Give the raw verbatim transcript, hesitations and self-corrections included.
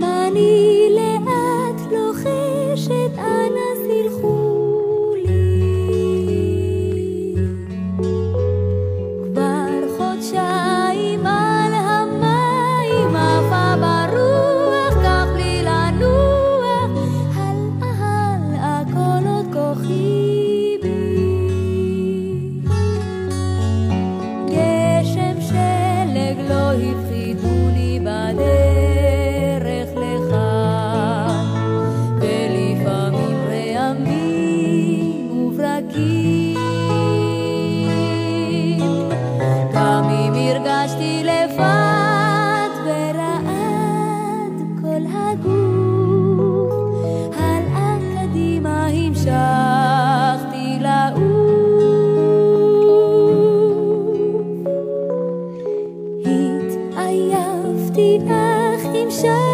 אם אני לאט לוחשת אנא סלחו לי. כבר חודשיים על המים עפה ברוח, כך בלי לנוח, הלאה הלאה כל עוד כוחי בי. גשם שלג לא הפחידוני בדרך לכאן, ולפעמים רעמים וברקים, גם אם הרגשתי לבד ורעד כל הגוף, הלאה קדימה המשכתי לעוף. התעייפתי אך המשכתי